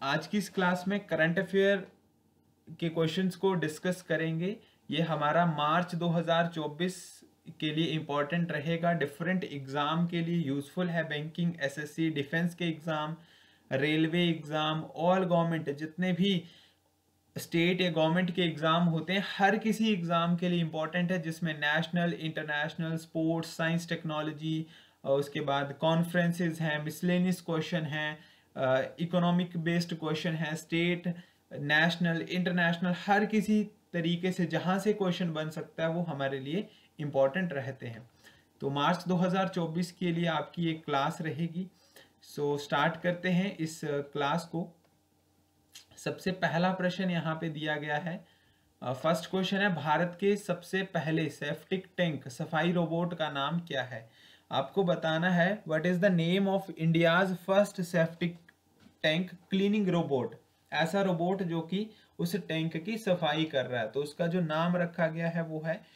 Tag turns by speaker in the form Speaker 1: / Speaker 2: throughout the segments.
Speaker 1: आज की इस क्लास में करंट अफेयर के क्वेश्चंस को डिस्कस करेंगे। ये हमारा मार्च 2024 के लिए इम्पोर्टेंट रहेगा, डिफरेंट एग्ज़ाम के लिए यूज़फुल है। बैंकिंग, एसएससी, डिफेंस के exam, railway exam, all government जितने भी स्टेट या गवर्नमेंट के एग्ज़ाम होते हैं, हर किसी एग्ज़ाम के लिए इम्पोर्टेंट है, जिसमें national, international, sports, science, technology, उसके बाद कॉन्फ्रेंसेस हैं, मिसलेनियस क्वेश्चन हैं, इकोनॉमिक बेस्ड क्वेश्चन है, स्टेट, नेशनल, इंटरनेशनल, हर किसी तरीके से जहाँ से क्वेश्चन बन सकता है वो हमारे लिए इम्पोर्टेंट रहते हैं। तो मार्च 2024 के लिए आपकी एक क्लास रहेगी। सो स्टार्ट करते हैं इस क्लास को। सबसे पहला प्रश्न यहाँ पे दिया गया है। फर्स्ट क्वेश्चन है, भारत के सबसे पहले सेप्टिक टैंक सफाई रोबोट का नाम क्या है? आपको बताना है what is the name of India's first septic tank cleaning robot. ऐसा रोबोट जो कि उस टैंक की सफाई कर रहा है, तो उसका जो नाम रखा गया है वो है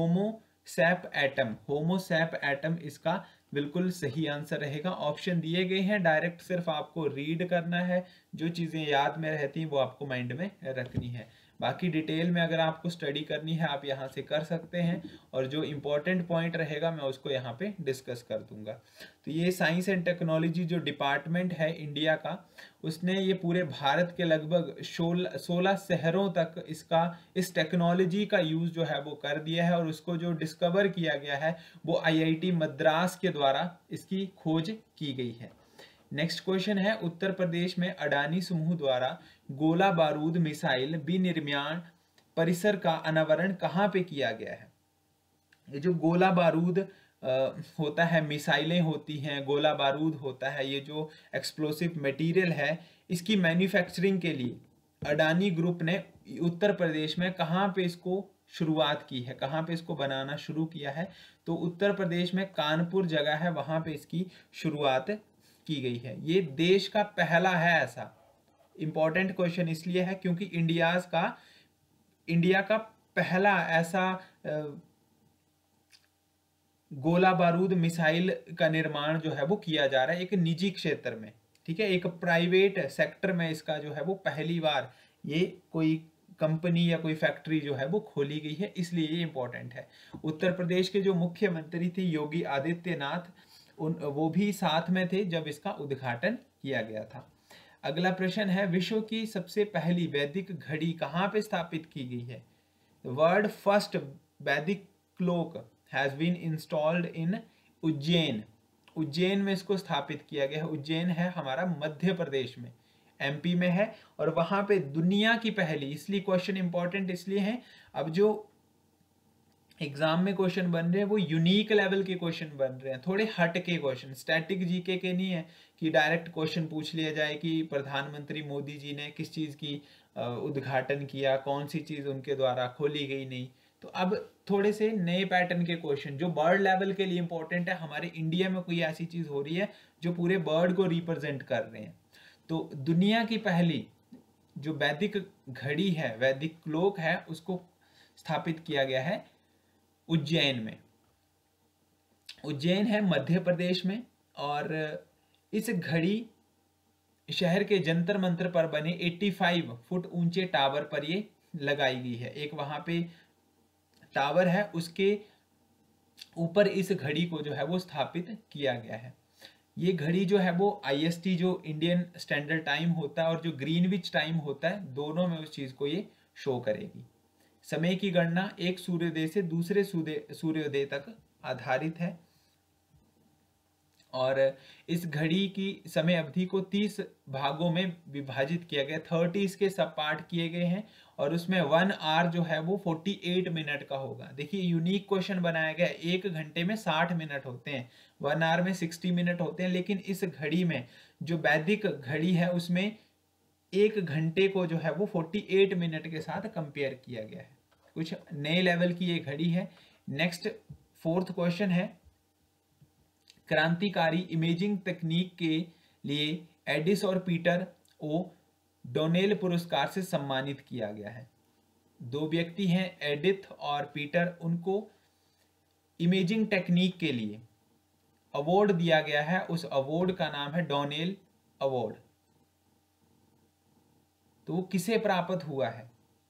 Speaker 1: होमोसैप एटम। होमोसैप एटम इसका बिल्कुल सही आंसर रहेगा। ऑप्शन दिए गए हैं, डायरेक्ट सिर्फ आपको रीड करना है, जो चीज़ें याद में रहती हैं वो आपको माइंड में रखनी है। बाकी डिटेल में अगर आपको स्टडी करनी है आप यहाँ से कर सकते हैं, और जो इम्पोर्टेंट पॉइंट रहेगा मैं उसको यहाँ पे डिस्कस कर दूंगा। तो ये साइंस एंड टेक्नोलॉजी जो डिपार्टमेंट है इंडिया का, उसने ये पूरे भारत के लगभग 16 शहरों तक इस टेक्नोलॉजी का यूज जो है वो कर दिया है, और उसको जो डिस्कवर किया गया है वो आईआईटी मद्रास के द्वारा इसकी खोज की गई है। नेक्स्ट क्वेश्चन है, उत्तर प्रदेश में अडानी समूह द्वारा गोला बारूद मिसाइल विनिर्माण परिसर का अनावरण कहाँ पे किया गया है? ये जो गोला बारूद होता है, मिसाइलें होती हैं, गोला बारूद होता है, ये जो एक्सप्लोसिव मटेरियल है, इसकी मैन्युफैक्चरिंग के लिए अडानी ग्रुप ने उत्तर प्रदेश में कहाँ पे इसको शुरुआत की है, कहाँ पे इसको बनाना शुरू किया है? तो उत्तर प्रदेश में कानपुर जगह है, वहां पे इसकी शुरुआत की गई है। ये देश का पहला है ऐसा। इंपॉर्टेंट क्वेश्चन इसलिए है क्योंकि इंडिया का पहला ऐसा गोला बारूद मिसाइल का निर्माण जो है वो किया जा रहा है एक निजी क्षेत्र में। ठीक है, एक प्राइवेट सेक्टर में इसका जो है वो पहली बार ये कोई कंपनी या कोई फैक्ट्री जो है वो खोली गई है, इसलिए ये इंपॉर्टेंट है। उत्तर प्रदेश के जो मुख्यमंत्री थे योगी आदित्यनाथ, वो भी साथ में थे जब इसका उद्घाटन किया गया था। अगला प्रश्न है, विश्व की सबसे पहली वैदिक घड़ी कहाँ पे स्थापित की गई है? World first Vedic clock has been installed in Ujjain. Ujjain में इसको स्थापित किया गया है। उज्जैन है हमारा मध्य प्रदेश में, एमपी में है, और वहां पे दुनिया की पहली, इसलिए क्वेश्चन इंपॉर्टेंट इसलिए है। अब जो एग्जाम में क्वेश्चन बन रहे हैं वो यूनिक लेवल के क्वेश्चन बन रहे हैं, थोड़े हट के क्वेश्चन, स्टैटिक जीके के नहीं है कि डायरेक्ट क्वेश्चन पूछ लिया जाए कि प्रधानमंत्री मोदी जी ने किस चीज की उद्घाटन किया, कौन सी चीज उनके द्वारा खोली गई, नहीं। तो अब थोड़े से नए पैटर्न के क्वेश्चन जो बर्ड लेवल के लिए इंपॉर्टेंट है, हमारे इंडिया में कोई ऐसी चीज हो रही है जो पूरे बर्ड को रिप्रेजेंट कर रहे हैं। तो दुनिया की पहली जो वैदिक घड़ी है, वैदिक क्लॉक है, उसको स्थापित किया गया है उज्जैन में। उज्जैन है मध्य प्रदेश में, और इस घड़ी शहर के जंतर मंतर पर बने 85 फुट ऊंचे टावर पर ये लगाई गई है। एक वहां पे टावर है, उसके ऊपर इस घड़ी को जो है वो स्थापित किया गया है। ये घड़ी जो है वो आईएसटी जो इंडियन स्टैंडर्ड टाइम होता है और जो ग्रीनविच टाइम होता है, दोनों में उस चीज को ये शो करेगी। समय की गणना एक सूर्योदय से दूसरे सूर्योदय तक आधारित है, और इस घड़ी की समय अवधि को 30 भागों में विभाजित किया गया, 30 इसके सब पार्ट किए गए हैं, और उसमें 1 आवर जो है वो 48 मिनट का होगा। देखिए यूनिक क्वेश्चन बनाया गया, 1 घंटे में 60 मिनट होते हैं, 1 आवर में 60 मिनट होते हैं, लेकिन इस घड़ी में जो वैदिक घड़ी है उसमें 1 घंटे को जो है वो 48 मिनट के साथ कंपेयर किया गया है। कुछ नए लेवल की ये घड़ी है। नेक्स्ट फोर्थ क्वेश्चन है, क्रांतिकारी इमेजिंग तकनीक के लिए एडिस और पीटर ओ डोनेल पुरस्कार से सम्मानित किया गया है। दो व्यक्ति हैं एडिथ और पीटर, उनको इमेजिंग टेक्निक के लिए अवार्ड दिया गया है, उस अवार्ड का नाम है डोनेल अवार्ड। तो वो किसे प्राप्त हुआ है?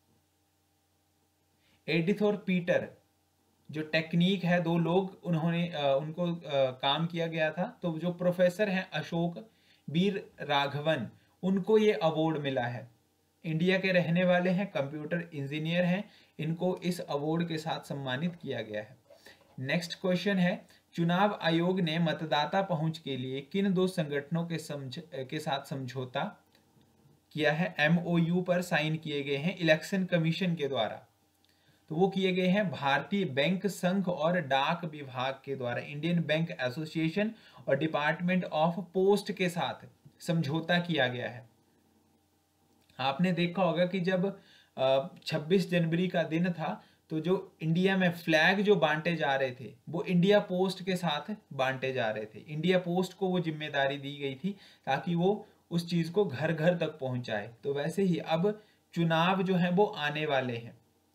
Speaker 1: एडिथ और पीटर जो टेक्निक है, दो लोग उन्होंने उनको काम किया गया था। तो जो प्रोफेसर हैं अशोक वीर राघवन, उनको ये अवार्ड मिला है। इंडिया के रहने वाले हैं, कंप्यूटर इंजीनियर हैं, इनको इस अवार्ड के साथ सम्मानित किया गया है। नेक्स्ट क्वेश्चन है, चुनाव आयोग ने मतदाता पहुंच के लिए किन दो संगठनों के साथ समझौता किया है? MOU पर साइन किए गए हैं इलेक्शन कमीशन के द्वारा। तो वो किए गए हैं भारतीय बैंक संघ और डाक विभाग के द्वारा, इंडियन बैंक एसोसिएशन और डिपार्टमेंट ऑफ पोस्ट के साथ समझौता किया गया है। आपने देखा होगा कि जब 26 जनवरी का दिन था, तो जो इंडिया में फ्लैग जो बांटे जा रहे थे वो इंडिया पोस्ट के साथ बांटे जा रहे थे। इंडिया पोस्ट को वो जिम्मेदारी दी गई थी ताकि वो उस चीज को घर घर तक पहुंचाए। तो वैसे ही अब चुनाव जो है वो आने वाले हैं,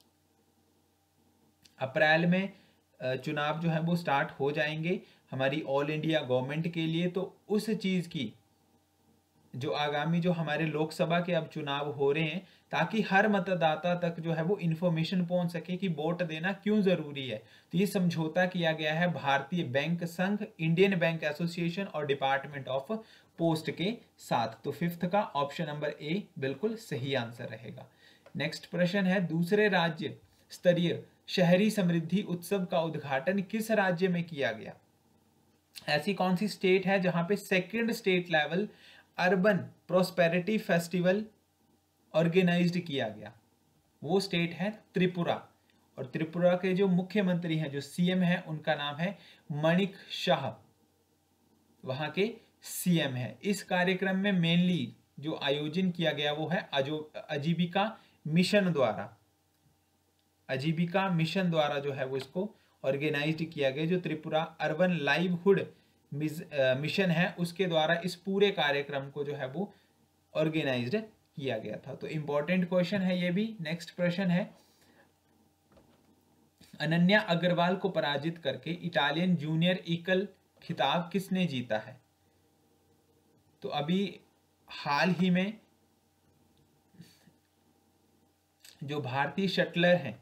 Speaker 1: अप्रैल में चुनाव जो है वो स्टार्ट हो जाएंगे हमारी ऑल इंडिया गवर्नमेंट के लिए। तो उस चीज की जो आगामी जो हमारे लोकसभा के अब चुनाव हो रहे हैं, ताकि हर मतदाता तक जो है वो इंफॉर्मेशन पहुंच सके कि वोट देना क्यों जरूरी है, तो ये समझौता किया गया है भारतीय बैंक संघ, इंडियन बैंक एसोसिएशन और डिपार्टमेंट ऑफ पोस्ट के साथ। तो फिफ्थ का ऑप्शन नंबर ए बिल्कुल सही आंसर रहेगा। नेक्स्ट प्रश्न है, दूसरे राज्य स्तरीय शहरी समृद्धि उत्सव का उद्घाटन किस राज्य में किया गया? ऐसी कौन सी स्टेट है जहां पे second state level urban prosperity festival organised किया गया? वो स्टेट है त्रिपुरा। और त्रिपुरा के जो मुख्यमंत्री हैं, जो CM है, उनका नाम है मणिक शाह, वहां के CM है। इस कार्यक्रम में मेनली जो आयोजन किया गया वो है आजीविका मिशन द्वारा। आजीविका मिशन द्वारा जो है वो इसको ऑर्गेनाइज्ड किया गया। जो त्रिपुरा अर्बन लाइवहुड मिशन है, उसके द्वारा इस पूरे कार्यक्रम को जो है वो ऑर्गेनाइज्ड किया गया था। तो इंपॉर्टेंट क्वेश्चन है ये भी। नेक्स्ट प्रश्न है, अनन्या अग्रवाल को पराजित करके इटालियन जूनियर एकल खिताब किसने जीता है? तो अभी हाल ही में जो भारतीय शटलर हैं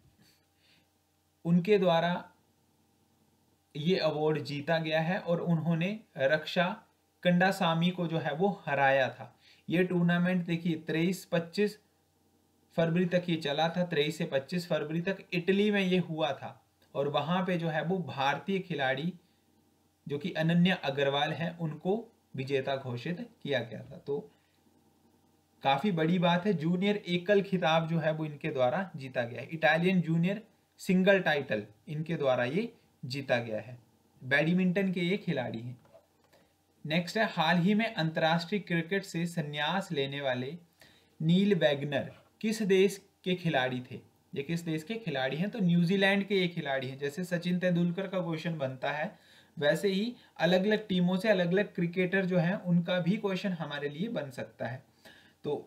Speaker 1: उनके द्वारा ये अवार्ड जीता गया है और उन्होंने रक्षा कंडासामी को जो है वो हराया था। ये टूर्नामेंट देखिए 23-25 फरवरी तक ये चला था, 23 से 25 फरवरी तक इटली में ये हुआ था। और वहां पे जो है वो भारतीय खिलाड़ी जो कि अनन्या अग्रवाल हैं उनको विजेता घोषित किया गया था। तो काफी बड़ी बात है, जूनियर एकल खिताब जो है वो इनके द्वारा जीता गया है। इटालियन जूनियर सिंगल टाइटल इनके द्वारा ये जीता गया है। बैडमिंटन के ये खिलाड़ी हैं। नेक्स्ट है, हाल ही में अंतरराष्ट्रीय क्रिकेट से संन्यास लेने वाले नील वैगनर किस देश के खिलाड़ी थे? ये किस देश के खिलाड़ी हैं? तो न्यूजीलैंड के ये खिलाड़ी हैं। जैसे सचिन तेंदुलकर का क्वेश्चन बनता है, वैसे ही अलग अलग टीमों से अलग अलग क्रिकेटर जो हैं उनका भी क्वेश्चन हमारे लिए बन सकता है। तो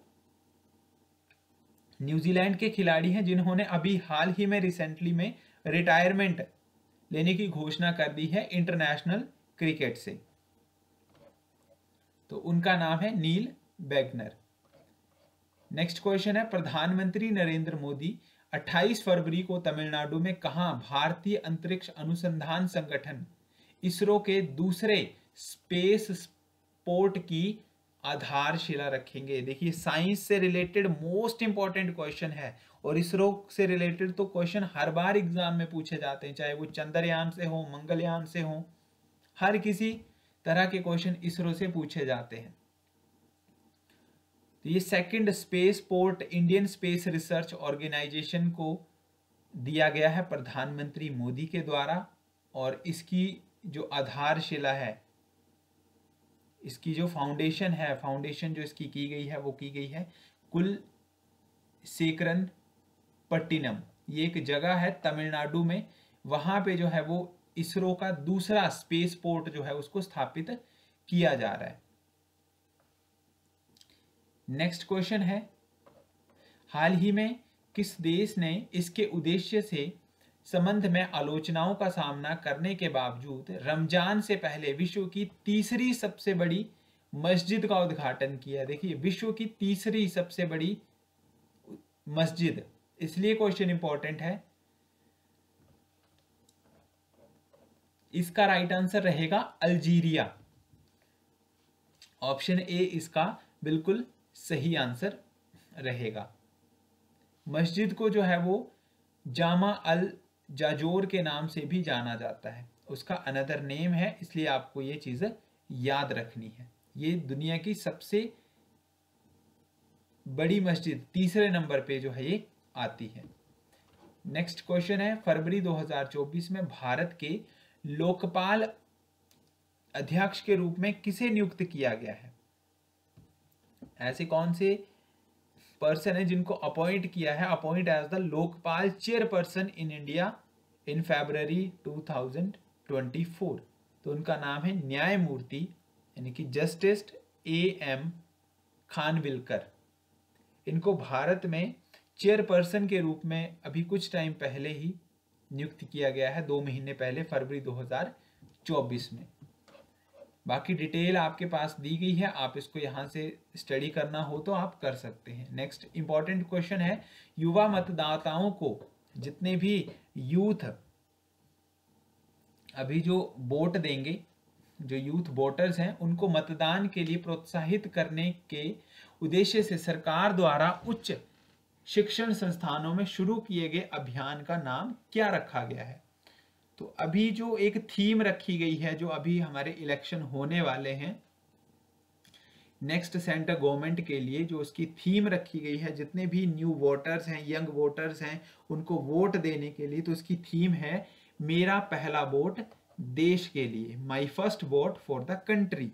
Speaker 1: न्यूजीलैंड के खिलाड़ी हैं जिन्होंने अभी हाल ही में रिसेंटली में रिटायरमेंट लेने की घोषणा कर दी है इंटरनेशनल क्रिकेट से। तो उनका नाम है नील वैगनर। नेक्स्ट क्वेश्चन है, प्रधानमंत्री नरेंद्र मोदी 28 फरवरी को तमिलनाडु में कहां भारतीय अंतरिक्ष अनुसंधान संगठन इसरो के दूसरे स्पेस पोर्ट की आधारशिला रखेंगे? देखिए, साइंस से रिलेटेड मोस्ट इंपॉर्टेंट क्वेश्चन है और इसरो से रिलेटेड तो क्वेश्चन हर बार एग्जाम में पूछे जाते हैं, चाहे वो चंद्रयान से हो, मंगलयान से हो, हर किसी तरह के क्वेश्चन इसरो से पूछे जाते हैं। तो ये second space port Indian space research organisation को दिया गया है प्रधानमंत्री मोदी के द्वारा। और इसकी जो आधारशिला है, इसकी जो फाउंडेशन है, फाउंडेशन जो इसकी की गई है वो की गई है कुलशेखरन पट्टिनम। ये एक जगह है तमिलनाडु में, वहां पे जो है वो इसरो का दूसरा स्पेस पोर्ट जो है उसको स्थापित किया जा रहा है। नेक्स्ट क्वेश्चन है, हाल ही में किस देश ने इसके उद्देश्य से संबंध में आलोचनाओं का सामना करने के बावजूद रमजान से पहले विश्व की तीसरी सबसे बड़ी मस्जिद का उद्घाटन किया? देखिए, विश्व की तीसरी सबसे बड़ी मस्जिद, इसलिए क्वेश्चन इंपॉर्टेंट है। इसका राइट आंसर रहेगा अल्जीरिया। ऑप्शन ए इसका बिल्कुल सही आंसर रहेगा। मस्जिद को जो है वो जामा अल जाजोर के नाम से भी जाना जाता है, उसका अनदर नेम है, इसलिए आपको ये चीज़ याद रखनी है। ये दुनिया की सबसे बड़ी मस्जिद तीसरे नंबर पे जो है ये आती है। नेक्स्ट क्वेश्चन है, फरवरी 2024 में भारत के लोकपाल अध्यक्ष के रूप में किसे नियुक्त किया गया है? ऐसे कौन से पर्सन है जिनको अपॉइंट किया है, appoint as the Lokpal chairperson in India in February 2024? तो उनका नाम है न्यायमूर्ति यानी कि जस्टिस AM खानविलकर। इनको भारत में चेयरपर्सन के रूप में अभी कुछ टाइम पहले ही नियुक्त किया गया है, 2 महीने पहले, फरवरी 2024 में। बाकी डिटेल आपके पास दी गई है, आप इसको यहाँ से स्टडी करना हो तो आप कर सकते हैं। नेक्स्ट इंपॉर्टेंट क्वेश्चन है, युवा मतदाताओं को, जितने भी यूथ अभी जो वोट देंगे, जो यूथ वोटर्स हैं, उनको मतदान के लिए प्रोत्साहित करने के उद्देश्य से सरकार द्वारा उच्च शिक्षण संस्थानों में शुरू किए गए अभियान का नाम क्या रखा गया है? तो अभी जो एक थीम रखी गई है, जो अभी हमारे इलेक्शन होने वाले हैं नेक्स्ट सेंटर गवर्नमेंट के लिए, जो उसकी थीम रखी गई है, जितने भी न्यू वोटर्स हैं, यंग वोटर्स हैं, उनको वोट देने के लिए, तो उसकी थीम है मेरा पहला वोट देश के लिए, my first vote for the country.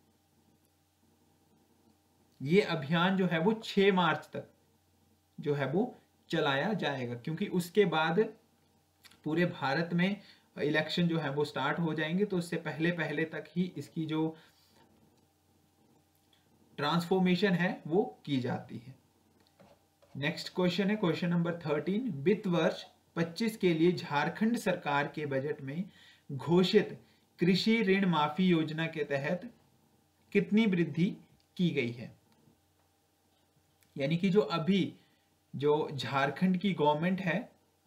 Speaker 1: ये अभियान जो है वो 6 मार्च तक जो है वो चलाया जाएगा, क्योंकि उसके बाद पूरे भारत में इलेक्शन जो है वो स्टार्ट हो जाएंगे, तो उससे पहले पहले तक ही इसकी जो ट्रांसफॉर्मेशन है वो की जाती है। नेक्स्ट क्वेश्चन है, क्वेश्चन नंबर 13, वित्त वर्ष 25 के लिए झारखंड सरकार के बजट में घोषित कृषि ऋण माफी योजना के तहत कितनी वृद्धि की गई है? यानी कि जो अभी जो झारखंड की गवर्नमेंट है,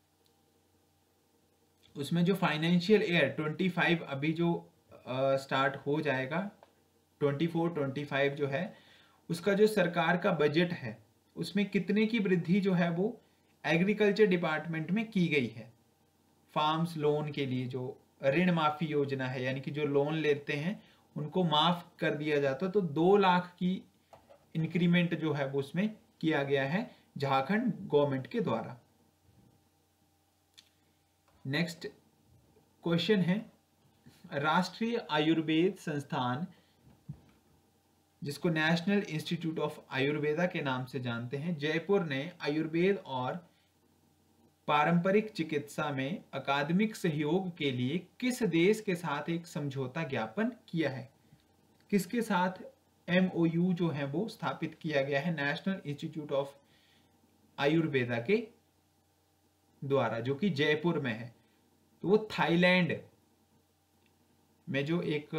Speaker 1: उसमें जो फाइनेंशियल ईयर 25 अभी जो स्टार्ट हो जाएगा, 24-25 जो है, उसका जो सरकार का बजट है, उसमें कितने की वृद्धि जो है वो एग्रीकल्चर डिपार्टमेंट में की गई है। फार्म्स लोन के लिए जो ऋण माफी योजना है, यानी कि जो लोन लेते हैं उनको माफ कर दिया जाता, तो 2 लाख की इंक्रीमेंट जो है वो उसमें किया गया है झारखंड गवर्नमेंट के द्वारा। नेक्स्ट क्वेश्चन है, राष्ट्रीय आयुर्वेद संस्थान, जिसको नेशनल इंस्टीट्यूट ऑफ आयुर्वेदा के नाम से जानते हैं, जयपुर ने आयुर्वेद और पारंपरिक चिकित्सा में अकादमिक सहयोग के लिए किस देश के साथ एक समझौता ज्ञापन किया है? किसके साथ MOU जो है वो स्थापित किया गया है नेशनल इंस्टीट्यूट ऑफ आयुर्वेदा के द्वारा, जो कि जयपुर में है? तो वो थाईलैंड में जो एक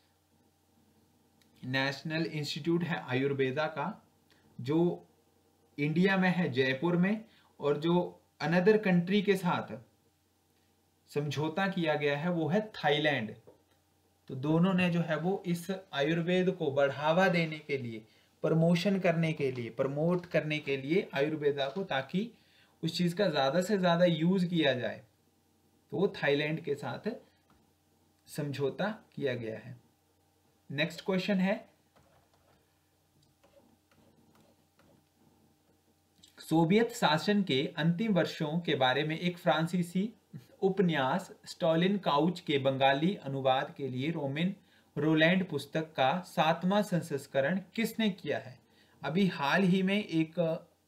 Speaker 1: नेशनल इंस्टीट्यूट है आयुर्वेदा का, जो इंडिया में है जयपुर में, और जो अनदर कंट्री के साथ समझौता किया गया है वो है थाईलैंड। तो दोनों ने जो है वो इस आयुर्वेद को बढ़ावा देने के लिए, प्रमोशन करने के लिए, प्रमोट करने के लिए आयुर्वेदा को, ताकि उस चीज का ज्यादा से ज्यादा यूज किया जाए, तो वो थाईलैंड के साथ समझौता किया गया है। नेक्स्ट क्वेश्चन है, सोवियत शासन के अंतिम वर्षों के बारे में एक फ्रांसीसी उपन्यास स्टॉलिन काउच के बंगाली अनुवाद के लिए रोलैंड पुस्तक का 7वां संस्करण किसने किया है? अभी हाल ही में एक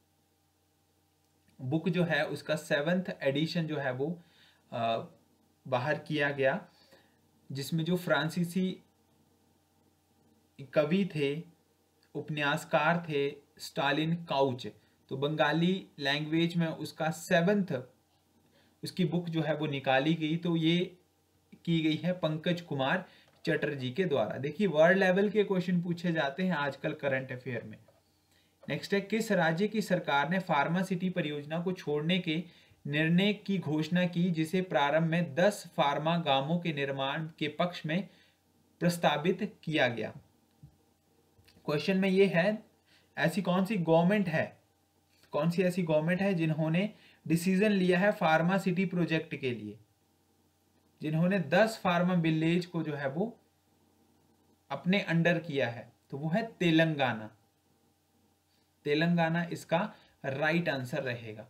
Speaker 1: बुक जो है उसका 7th एडिशन जो है वो बाहर किया गया, जिसमें जो फ्रांसीसी कवि थे, उपन्यासकार थे स्टालिन काउच, तो बंगाली लैंग्वेज में उसका 7th उसकी बुक जो है वो निकाली गई। तो ये की गई है पंकज कुमार चटर्जी के द्वारा। देखिए वर्ल्ड लेवल के क्वेश्चन पूछे जाते हैं आजकल करंट अफेयर में। नेक्स्ट है, किस राज्य की सरकार ने फार्मा सिटी परियोजना को छोड़ने के निर्णय की घोषणा की, जिसे प्रारंभ में 10 फार्मा गांवों के निर्माण के पक्ष में प्रस्तावित किया गया। क्वेश्चन में ये है, ऐसी कौन सी गवर्नमेंट है, कौन सी ऐसी गवर्नमेंट है जिन्होंने डिसीजन लिया है फार्मा सिटी प्रोजेक्ट के लिए, जिन्होंने 10 फार्मा विलेज को जो है वो अपने अंडर किया है, तो वो है तेलंगाना। तेलंगाना इसका राइट आंसर रहेगा।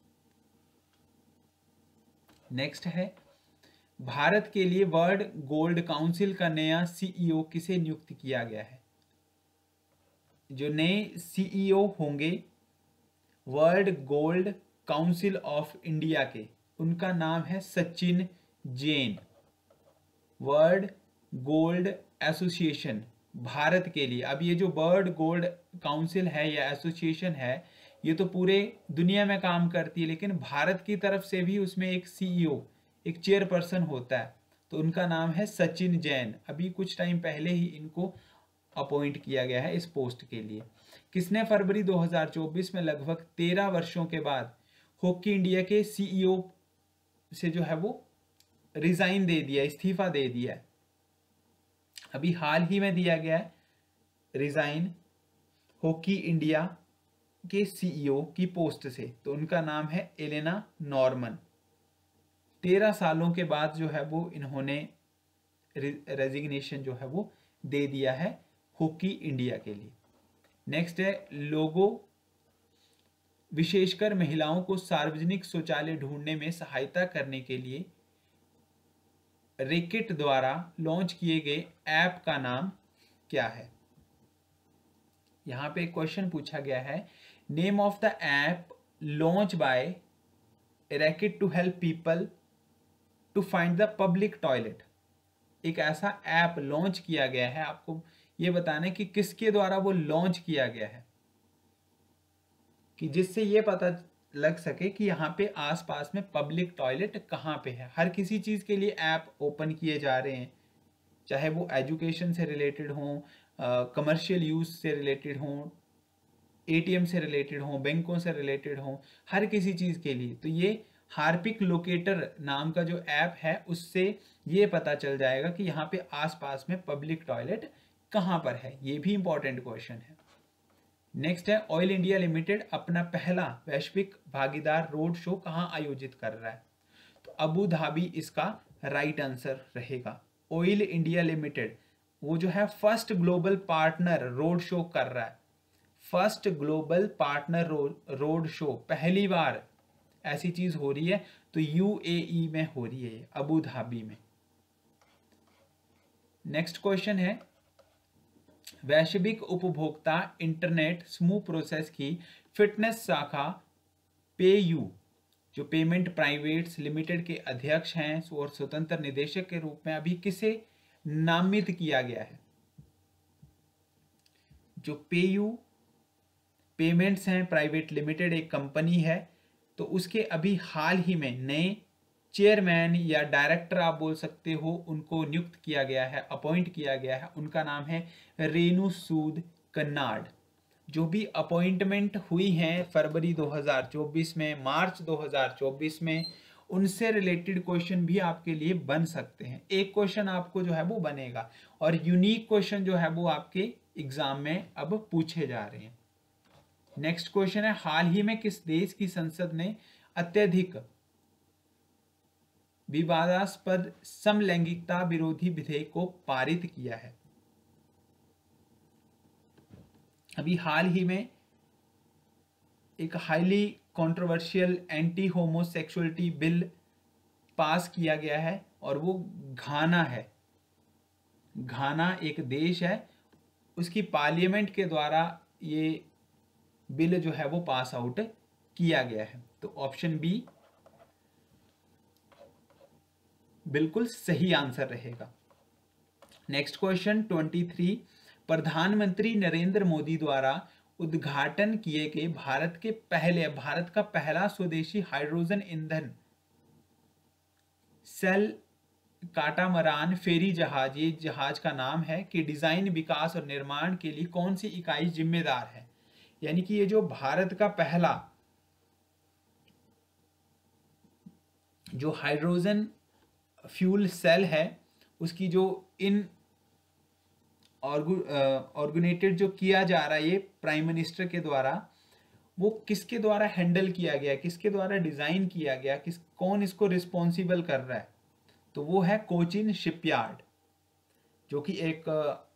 Speaker 1: नेक्स्ट है, भारत के लिए वर्ल्ड गोल्ड काउंसिल का नया सीईओ किसे नियुक्त किया गया है। जो नए सीईओ होंगे World Gold Council of India के, उनका नाम है Sachin Jain. World Gold Association Bharat के लिए, अब ये जो वर्ल्ड गोल्ड काउंसिल है या एसोसिएशन है, ये तो पूरे दुनिया में काम करती है, लेकिन भारत की तरफ से भी उसमें एक सीईओ, एक चेयरपर्सन होता है, तो उनका नाम है सचिन जैन। अभी कुछ टाइम पहले ही इनको अपॉइंट किया गया है इस पोस्ट के लिए। किसने फरवरी 2024 में लगभग 13 वर्षों के बाद हॉकी इंडिया के सीईओ से जो है वो रिजाइन दे दिया, इस्तीफा दे दिया है। अभी हाल ही में दिया गया है रिजाइन हॉकी इंडिया के सीईओ की पोस्ट से, तो उनका नाम है एलेना नॉर्मन। 13 सालों के बाद जो है वो इन्होंने रेजिग्नेशन जो है वो दे दिया है हॉकी इंडिया के लिए। नेक्स्ट है, लोगों विशेषकर महिलाओं को सार्वजनिक शौचालय ढूंढने में सहायता करने के लिए रेकेट द्वारा लॉन्च किए गए ऐप का नाम क्या है। यहां पे एक क्वेश्चन पूछा गया है, name of the app launch by Reckitt to help people to find the public toilet. एक ऐसा ऐप लॉन्च किया गया है, आपको ये बताना है कि किसके द्वारा वो लॉन्च किया गया है, कि जिससे ये पता लग सके कि यहाँ पे आसपास में पब्लिक टॉयलेट कहाँ पे है। हर किसी चीज़ के लिए ऐप ओपन किए जा रहे हैं, चाहे वो एजुकेशन से रिलेटेड हों, कमर्शियल यूज से रिलेटेड हों, एटीएम से रिलेटेड हों, बैंकों से रिलेटेड हों, हर किसी चीज़ के लिए। तो ये हार्पिक लोकेटर नाम का जो ऐप है, उससे ये पता चल जाएगा कि यहाँ पे आसपास में पब्लिक टॉयलेट कहाँ पर है। ये भी इंपॉर्टेंट क्वेश्चन है। नेक्स्ट है, ऑयल इंडिया लिमिटेड अपना पहला वैश्विक भागीदार रोड शो कहाँ आयोजित कर रहा है, तो अबू धाबी इसका राइट आंसर रहेगा। ऑयल इंडिया लिमिटेड वो जो है first global partner road show कर रहा है। First global partner road show पहली बार ऐसी चीज हो रही है, तो यूएई में हो रही है, अबू धाबी में। नेक्स्ट क्वेश्चन है, वैश्विक उपभोक्ता इंटरनेट स्मूथ प्रोसेस की फिटनेस शाखा पेयू, जो पेमेंट प्राइवेट्स लिमिटेड के अध्यक्ष हैं और स्वतंत्र निदेशक के रूप में अभी किसे नामित किया गया है। जो पेयू पेमेंट्स हैं प्राइवेट लिमिटेड एक कंपनी है, तो उसके अभी हाल ही में नए चेयरमैन या डायरेक्टर आप बोल सकते हो, उनको नियुक्त किया गया है, अपॉइंट किया गया है। उनका नाम है रेणु सूद कन्नाड। जो भी अपॉइंटमेंट हुई हैं फरवरी 2024 में, मार्च 2024 में, उनसे रिलेटेड क्वेश्चन भी आपके लिए बन सकते हैं। एक क्वेश्चन आपको जो है वो बनेगा, और यूनिक क्वेश्चन जो है वो आपके एग्जाम में अब पूछे जा रहे हैं। नेक्स्ट क्वेश्चन है, हाल ही में किस देश की संसद ने अत्यधिक विवादास्पद समलैंगिकता विरोधी विधेयक को पारित किया है। अभी हाल ही में एक highly controversial anti homosexuality bill pass किया गया है, और वो घाना है। घाना एक देश है, उसकी पार्लियामेंट के द्वारा ये बिल जो है वो पास आउट किया गया है। तो ऑप्शन बी बिल्कुल सही आंसर रहेगा। नेक्स्ट क्वेश्चन 23, प्रधानमंत्री नरेंद्र मोदी द्वारा उद्घाटन किए गए भारत का पहला स्वदेशी हाइड्रोजन ईंधन सेल काटामरान फेरी जहाज, ये जहाज का नाम है, कि डिजाइन, विकास और निर्माण के लिए कौन सी इकाई जिम्मेदार है? यानी कि ये जो भारत का पहला जो हाइड्रोजन फ्यूल सेल है, उसकी जो इन ऑर्गेनाइटेड जो किया जा रहा है ये प्राइम मिनिस्टर के द्वारा, वो किसके द्वारा हैंडल किया गया, किसके द्वारा डिजाइन किया गया, कौन इसको रिस्पॉन्सिबल कर रहा है? तो वो है कोचिन शिपयार्ड, जो कि एक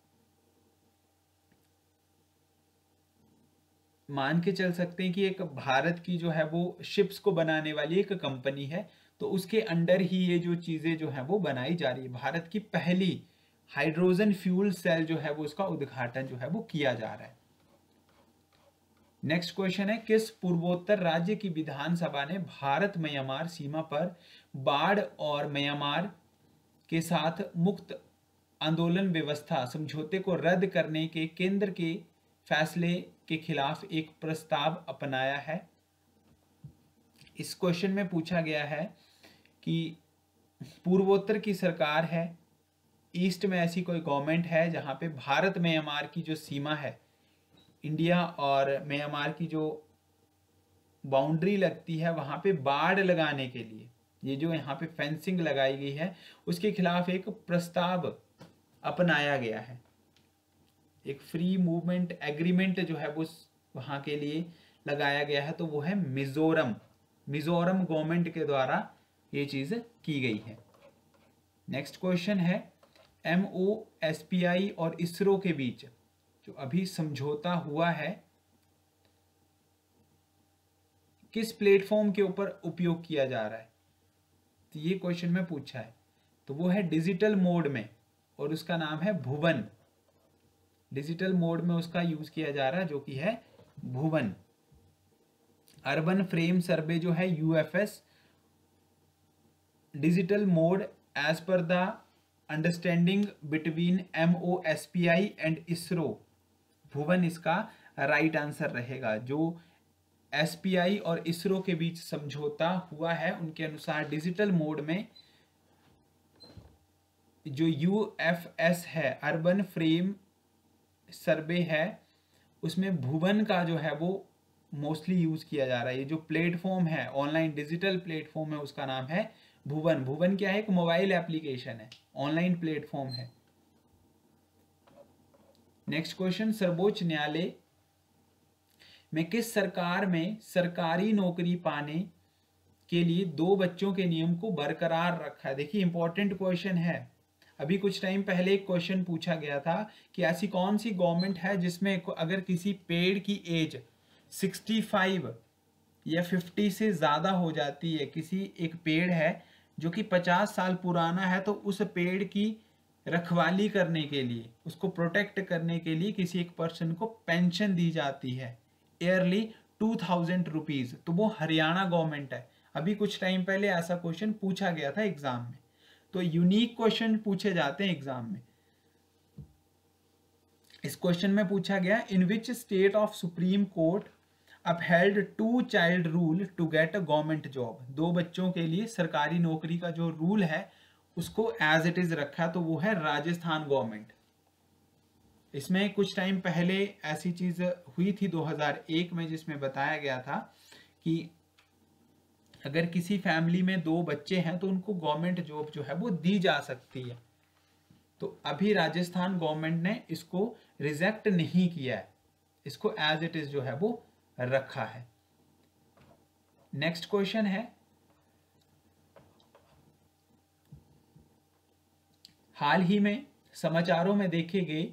Speaker 1: मान के चल सकते हैं कि एक भारत की जो है वो शिप्स को बनाने वाली एक कंपनी है। तो उसके अंडर ही ये जो चीजें जो है वो बनाई जा रही है। भारत की पहली हाइड्रोजन फ्यूल सेल जो है वो उसका उद्घाटन जो है वो किया जा रहा है। नेक्स्ट क्वेश्चन है, किस पूर्वोत्तर राज्य की विधानसभा ने भारत म्यांमार सीमा पर बाढ़ और म्यांमार के साथ मुक्त आंदोलन व्यवस्था समझौते को रद्द करने के केंद्र के फैसले के खिलाफ एक प्रस्ताव अपनाया है? इस क्वेश्चन में पूछा गया है कि पूर्वोत्तर की सरकार है, ईस्ट में ऐसी कोई गवर्नमेंट है जहां पे भारत म्यांमार की जो सीमा है, इंडिया और म्यांमार की जो बाउंड्री लगती है, वहां पे बाढ़ लगाने के लिए ये जो यहाँ पे फेंसिंग लगाई गई है, उसके खिलाफ एक प्रस्ताव अपनाया गया है। एक फ्री मूवमेंट एग्रीमेंट जो है वो वहां के लिए लगाया गया है, तो वो है मिजोरम गवर्नमेंट के द्वारा ये चीज की गई है। नेक्स्ट क्वेश्चन है, MOSPI और इसरो के बीच जो अभी समझौता हुआ है, किस प्लेटफॉर्म के ऊपर उपयोग किया जा रहा है? तो ये क्वेश्चन में पूछा है, तो वो है डिजिटल मोड में, और उसका नाम है भुवन। डिजिटल मोड में उसका यूज किया जा रहा है, जो कि है भुवन। अर्बन फ्रेम सर्वे जो है UFS, digital mode as per the understanding between MOSPI and ISRO, Bhuvan इसका राइट आंसर रहेगा। जो SPI और इसरो के बीच समझौता हुआ है, उनके अनुसार डिजिटल मोड में जो UFS है, अर्बन फ्रेम सर्वे है, उसमें भुवन का जो है वो मोस्टली यूज किया जा रहा है। ये जो प्लेटफॉर्म है, ऑनलाइन डिजिटल प्लेटफॉर्म है, उसका नाम है भुवन। भुवन क्या है? एक मोबाइल एप्लीकेशन है, ऑनलाइन प्लेटफॉर्म है। नेक्स्ट क्वेश्चन, सर्वोच्च न्यायालय में किस सरकार में सरकारी नौकरी पाने के लिए 2 बच्चों के नियम को बरकरार रखा है? देखिए इंपॉर्टेंट क्वेश्चन है। अभी कुछ टाइम पहले एक क्वेश्चन पूछा गया था कि ऐसी कौन सी गवर्नमेंट है जिसमें अगर किसी पेड़ की एज 65 या 50 से ज्यादा हो जाती है, किसी एक पेड़ है जो कि 50 साल पुराना है, तो उस पेड़ की रखवाली करने के लिए, उसको प्रोटेक्ट करने के लिए किसी एक पर्सन को पेंशन दी जाती है, ईयरली 2000 रुपीज। तो वो हरियाणा गवर्नमेंट है। अभी कुछ टाइम पहले ऐसा क्वेश्चन पूछा गया था एग्जाम में। तो यूनिक क्वेश्चन पूछे जाते हैं एग्जाम में। इस क्वेश्चन में पूछा गया, in which state of Supreme Court upheld 2 child rule to get a government job? 2 बच्चों के लिए सरकारी नौकरी का जो रूल है उसको एज इट इज रखा, तो वो है राजस्थान गवर्नमेंट। इसमें कुछ टाइम पहले ऐसी चीज हुई थी 2001 में, जिसमें बताया गया था कि अगर किसी फैमिली में 2 बच्चे हैं तो उनको गवर्नमेंट जॉब जो है वो दी जा सकती है। तो अभी राजस्थान गवर्नमेंट ने इसको रिजेक्ट नहीं किया है, इसको एज इट इज जो है वो रखा है। नेक्स्ट क्वेश्चन है, हाल ही में समाचारों में देखे गए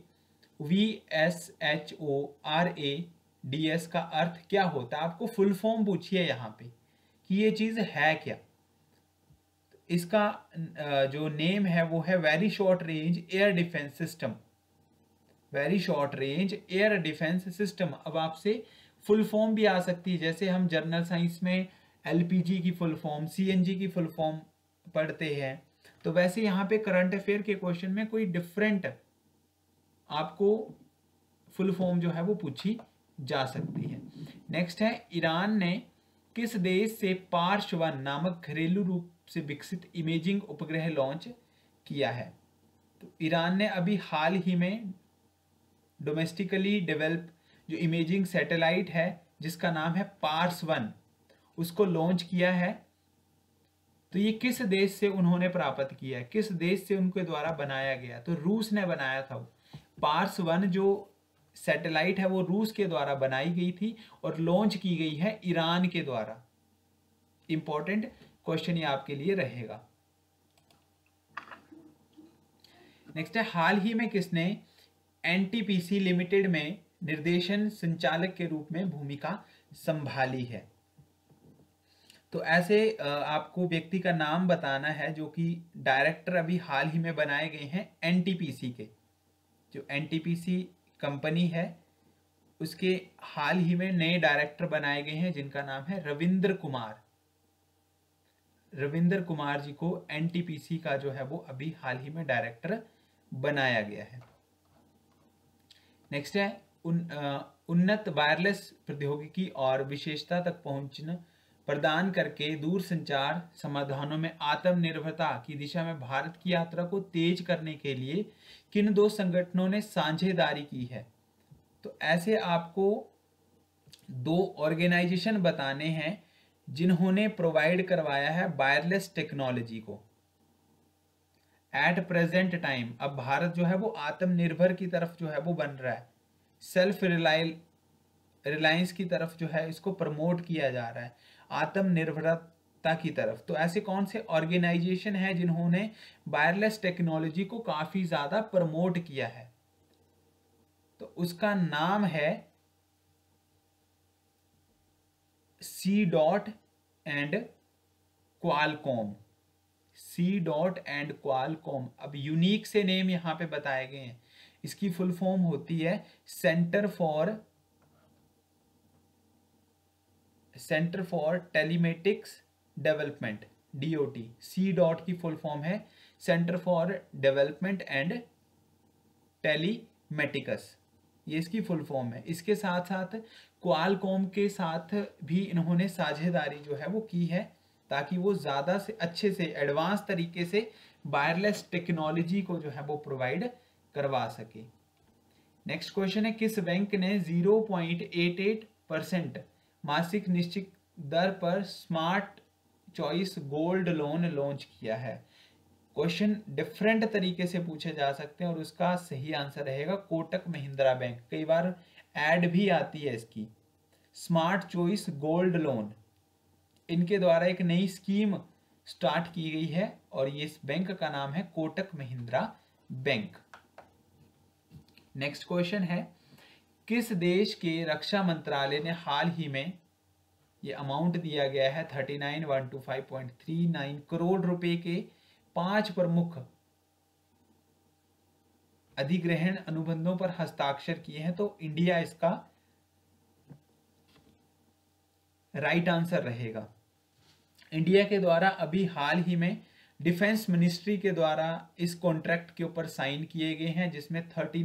Speaker 1: VSHORADS का अर्थ क्या होता है? आपको फुल फॉर्म पूछिए यहाँ पे कि ये चीज है क्या। इसका जो नेम है वो है very short range air defence system. Very short range air defence system. अब आपसे फुल फॉर्म भी आ सकती है, जैसे हम जनरल साइंस में LPG की फुल फॉर्म, CNG की फुल फॉर्म पढ़ते हैं, तो वैसे यहाँ पे करंट अफेयर के क्वेश्चन में कोई डिफरेंट आपको फुल फॉर्म जो है वो पूछी जा सकती है। नेक्स्ट है, ईरान ने किस देश से पार्श 1 नामक घरेलू रूप से विकसित इमेजिंग उपग्रह लॉन्च किया है। तो ईरान ने अभी हाल ही में डोमेस्टिकली डेवलप जो इमेजिंग सैटेलाइट है जिसका नाम है पार्स-1, उसको लॉन्च किया है। तो ये किस देश से उन्होंने प्राप्त किया है, किस देश से उनके द्वारा बनाया गया? तो रूस ने बनाया था। पार्स-1 जो सैटेलाइट है वो रूस के द्वारा बनाई गई थी और लॉन्च की गई है ईरान के द्वारा। इंपॉर्टेंट क्वेश्चन ये आपके लिए रहेगा। नेक्स्ट है, हाल ही में किसने एनटीपीसी लिमिटेड में निर्देशन संचालक के रूप में भूमिका संभाली है? तो ऐसे आपको व्यक्ति का नाम बताना है जो कि डायरेक्टर अभी हाल ही में बनाए गए हैं एनटीपीसी के। जो एनटीपीसी कंपनी है उसके हाल ही में नए डायरेक्टर बनाए गए हैं जिनका नाम है रविंद्र कुमार। रविंद्र कुमार जी को एनटीपीसी का जो है वो अभी हाल ही में डायरेक्टर बनाया गया है। नेक्स्ट है, उन्नत वायरलेस प्रौद्योगिकी और विशेषता तक पहुंचना प्रदान करके दूरसंचार समाधानों में आत्मनिर्भरता की दिशा में भारत की यात्रा को तेज करने के लिए किन दो संगठनों ने साझेदारी की है? तो ऐसे आपको दो ऑर्गेनाइजेशन बताने हैं जिन्होंने प्रोवाइड करवाया है वायरलेस टेक्नोलॉजी को। एट प्रेजेंट टाइम अब भारत जो है वो आत्मनिर्भर की तरफ जो है वो बन रहा है, सेल्फ रिलायंस की तरफ जो है इसको प्रमोट किया जा रहा है, आत्मनिर्भरता की तरफ। तो ऐसे कौन से ऑर्गेनाइजेशन है जिन्होंने वायरलेस टेक्नोलॉजी को काफी ज्यादा प्रमोट किया है? तो उसका नाम है C DOT and Qualcomm. C DOT and Qualcomm. अब यूनिक से नेम यहां पे बताए गए हैं। इसकी फुल फॉर्म होती है centre for telematics development, DOT. C DOT की फुल फॉर्म है centre for development and telematics, ये इसकी फुल फॉर्म है। इसके साथ साथ क्वालकॉम के साथ भी इन्होंने साझेदारी जो है वो की है ताकि वो ज़्यादा से अच्छे से एडवांस तरीके से वायरलेस टेक्नोलॉजी को जो है वो प्रोवाइड करवा सके। नेक्स्ट क्वेश्चन है, किस बैंक ने 0.88% मासिक निश्चित दर पर smart choice gold loan launch किया है? क्वेश्चन डिफरेंट तरीके से पूछे जा सकते हैं और उसका सही आंसर रहेगा कोटक महिंद्रा बैंक। कई बार ऐड भी आती है इसकी। स्मार्ट चॉइस गोल्ड लोन, इनके द्वारा एक नई स्कीम स्टार्ट की गई है और ये इस बैंक का नाम है Kotak Mahindra bank. Next question है, किस देश के रक्षा मंत्रालय ने हाल ही में ये अमाउंट दिया गया है 39,125.39 करोड़ रुपए के 5 प्रमुख अधिग्रहण अनुबंधों पर हस्ताक्षर किए हैं? तो इंडिया इसका राइट आंसर रहेगा। इंडिया के द्वारा अभी हाल ही में डिफेंस मिनिस्ट्री के द्वारा इस कॉन्ट्रैक्ट के ऊपर साइन किए गए हैं जिसमें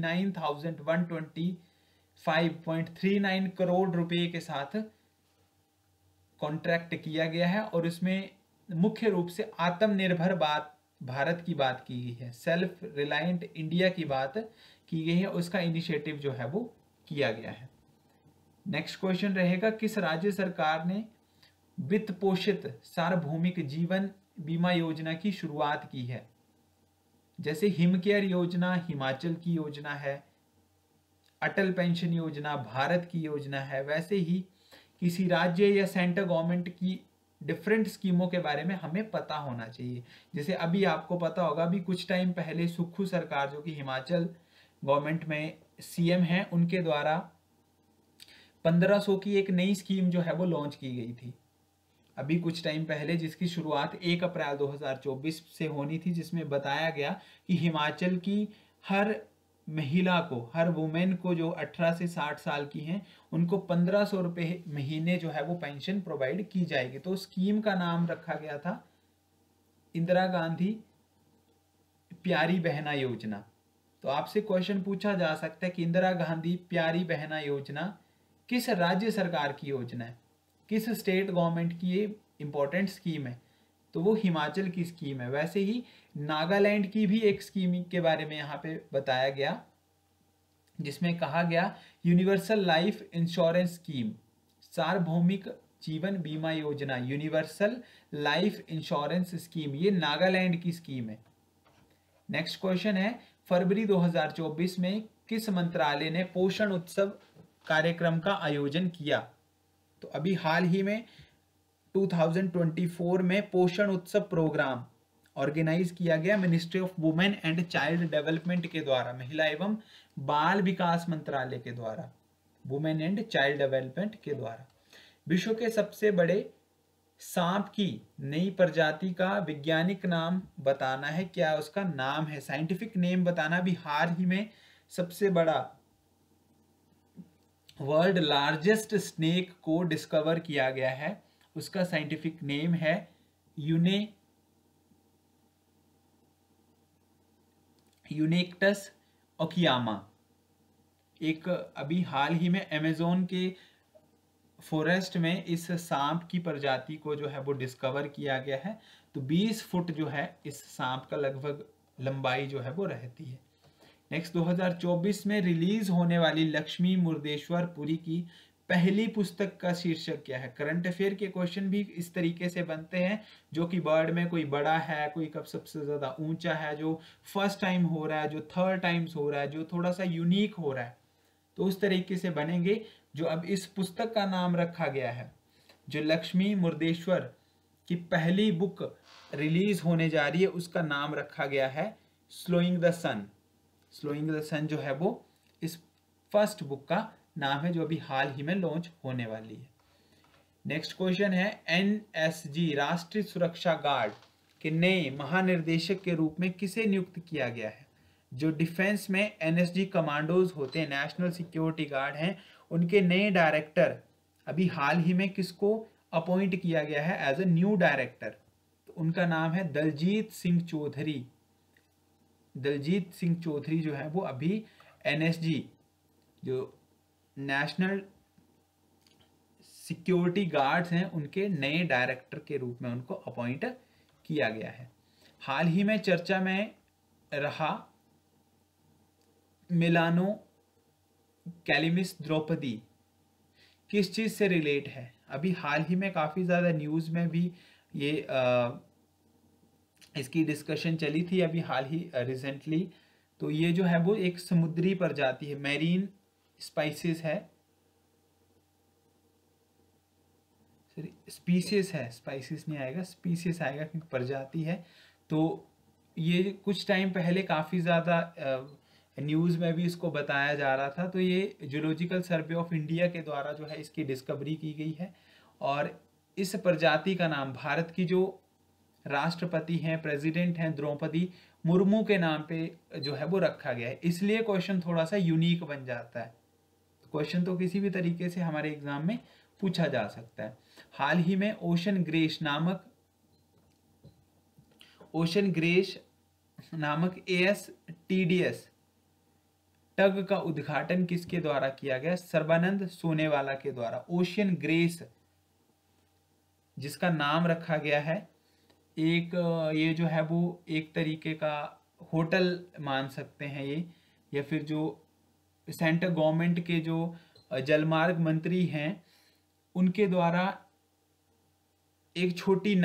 Speaker 1: 39,125.39 करोड़ रुपए के साथ कॉन्ट्रैक्ट किया गया है और इसमें मुख्य रूप से आत्मनिर्भर भारत की बात की गई है, सेल्फ रिलायंट इंडिया की बात की गई है, उसका इनिशिएटिव जो है वो किया गया है। नेक्स्ट क्वेश्चन रहेगा, किस राज्य सरकार ने वित्त पोषित सार्वभौमिक जीवन बीमा योजना की शुरुआत की है? जैसे हिमकेयर योजना हिमाचल की योजना है, अटल पेंशन योजना भारत की योजना है, वैसे ही किसी राज्य या सेंटर गवर्नमेंट की डिफरेंट स्कीमों के बारे में हमें पता होना चाहिए। जैसे अभी आपको पता होगा, अभी कुछ टाइम पहले सुक्खू सरकार जो कि हिमाचल गवर्नमेंट में सीएम है, उनके द्वारा 1500 की एक नई स्कीम जो है वो लॉन्च की गई थी अभी कुछ टाइम पहले, जिसकी शुरुआत 1 अप्रैल 2024 से होनी थी, जिसमें बताया गया कि हिमाचल की हर महिला को, हर वुमेन को जो 18 से 60 साल की हैं, उनको 1500 रुपये महीने जो है वो पेंशन प्रोवाइड की जाएगी। तो स्कीम का नाम रखा गया था इंदिरा गांधी प्यारी बहना योजना। तो आपसे क्वेश्चन पूछा जा सकता है कि इंदिरा गांधी प्यारी बहना योजना किस राज्य सरकार की योजना है, किस स्टेट गवर्नमेंट की ये इंपॉर्टेंट स्कीम है? तो वो हिमाचल की स्कीम है। वैसे ही नागालैंड की भी एक स्कीम के बारे में यहाँ पे बताया गया, जिसमें कहा गया यूनिवर्सल लाइफ इंश्योरेंस स्कीम, सार्वभौमिक जीवन बीमा योजना, यूनिवर्सल लाइफ इंश्योरेंस स्कीम, ये नागालैंड की स्कीम है। नेक्स्ट क्वेश्चन है, फरवरी 2024 में किस मंत्रालय ने पोषण उत्सव कार्यक्रम का आयोजन किया? तो अभी हाल ही में 2024 में पोषण उत्सव प्रोग्राम ऑर्गेनाइज किया गया ministry of women and child development के द्वारा, महिला एवं बाल विकास मंत्रालय के द्वारा, वुमेन एंड चाइल्ड डेवलपमेंट के द्वारा। विश्व के सबसे बड़े सांप की नई प्रजाति का वैज्ञानिक नाम बताना है, क्या उसका नाम है? साइंटिफिक नेम बताना। भी हाल ही में सबसे बड़ा वर्ल्ड लार्जेस्ट स्नेक को डिस्कवर किया गया है, उसका साइंटिफिक नेम है यूनेक्टस ओकियामा। एक अभी हाल ही में अमेज़न के फॉरेस्ट में इस सांप की प्रजाति को जो है वो डिस्कवर किया गया है। तो 20 फुट जो है इस सांप का लगभग लंबाई जो है वो रहती है। नेक्स्ट, 2024 में रिलीज होने वाली लक्ष्मी मुर्देश्वर पुरी की पहली पुस्तक का शीर्षक क्या है? करंट अफेयर के क्वेश्चन भी इस तरीके से बनते हैं, जो कि वर्ड में कोई बड़ा है, कोई कब सबसे ज्यादा ऊंचा है, जो फर्स्ट टाइम हो रहा है, जो थर्ड टाइम्स हो रहा है, जो थोड़ा सा यूनिक हो रहा है, तो उस तरीके से बनेंगे। जो अब इस पुस्तक का नाम रखा गया है, जो लक्ष्मी मुर्देश्वर की पहली बुक रिलीज होने जा रही है, उसका नाम रखा गया है slowing the sun. Slowing the sun जो है वो इस फर्स्ट बुक का नाम है, जो अभी हाल ही में लॉन्च होने वाली है। नेक्स्ट क्वेश्चन है, एनएसजी राष्ट्रीय सुरक्षा गार्ड के नए महानिर्देशक के रूप में किसे नियुक्त किया गया है? जो डिफेंस में एनएसजी कमांडोज होते हैं, नेशनल सिक्योरिटी गार्ड हैं, उनके नए डायरेक्टर अभी हाल ही में किसको अपॉइंट किया गया है एज ए न्यू डायरेक्टर? तो उनका नाम है दलजीत सिंह चौधरी। दलजीत सिंह चौधरी जो है वो अभी एनएसजी, जो नेशनल सिक्योरिटी गार्ड्स हैं, उनके नए डायरेक्टर के रूप में उनको अपॉइंट किया गया है। हाल ही में चर्चा में रहा मिलानो कैलिमिस द्रौपदी किस चीज से रिलेट है? अभी हाल ही में काफी ज्यादा न्यूज में भी ये इसकी डिस्कशन चली थी अभी हाल ही रिसेंटली। तो ये जो है वो एक समुद्री प्रजाति है, मैरीन स्पाइसेस है, स्पीसीज है, स्पाइसेस नहीं आएगा, स्पीसीज आएगा क्योंकि प्रजाति है। तो ये कुछ टाइम पहले काफ़ी ज़्यादा न्यूज़ में भी इसको बताया जा रहा था। तो ये जूलॉजिकल सर्वे ऑफ इंडिया के द्वारा जो है इसकी डिस्कवरी की गई है, और इस प्रजाति का नाम भारत की जो राष्ट्रपति हैं, प्रेसिडेंट हैं, द्रौपदी मुर्मू के नाम पे जो है वो रखा गया है। इसलिए क्वेश्चन थोड़ा सा यूनिक बन जाता है। क्वेश्चन तो किसी भी तरीके से हमारे एग्जाम में पूछा जा सकता है। हाल ही में ओशन ग्रेश नामक ASTDS टग का उद्घाटन किसके द्वारा किया गया? सर्बानंद सोनेवाला के द्वारा। ओशियन ग्रेस जिसका नाम रखा गया है, एक ये जो है वो एक तरीके का होटल मान सकते हैं ये, या फिर जो सेंट्रल गवर्नमेंट के जो जलमार्ग मंत्री हैं उनके द्वारा एक छोटी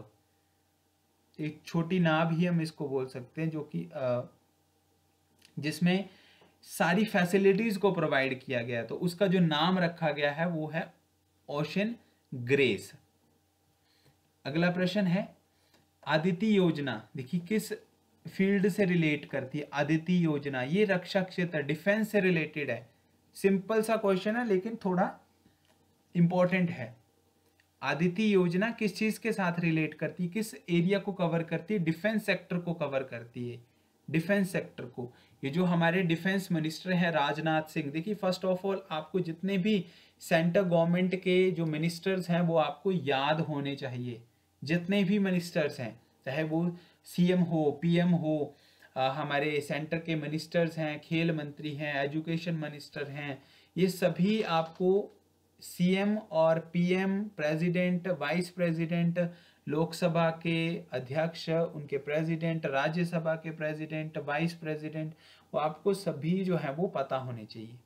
Speaker 1: नाव ही हम इसको बोल सकते हैं, जो कि जिसमें सारी फैसिलिटीज को प्रोवाइड किया गया है। तो उसका जो नाम रखा गया है वो है ओशन ग्रेस। अगला प्रश्न है, आदिति योजना देखिए किस फील्ड से रिलेट करती है? आदिति योजना ये रक्षा क्षेत्र, डिफेंस से रिलेटेड है। सिंपल सा क्वेश्चन है लेकिन थोड़ा इंपॉर्टेंट है। आदिति योजना किस चीज के साथ रिलेट करती है, किस एरिया को कवर करती है? डिफेंस सेक्टर को कवर करती है, डिफेंस सेक्टर को। ये जो हमारे डिफेंस मिनिस्टर हैं राजनाथ सिंह, देखिए फर्स्ट ऑफ ऑल आपको जितने भी सेंट्रल गवर्नमेंट के जो मिनिस्टर्स हैं वो आपको याद होने चाहिए। जितने भी मिनिस्टर्स हैं, चाहे वो CM हो, PM हो, हमारे सेंटर के मिनिस्टर्स हैं, खेल मंत्री हैं, एजुकेशन मिनिस्टर हैं, ये सभी आपको CM और PM, president, vice president, Lok Sabha के अध्यक्ष, उनके प्रेसिडेंट, राज्यसभा के प्रेसिडेंट, वाइस प्रेसिडेंट, वो आपको सभी जो है वो पता होने चाहिए।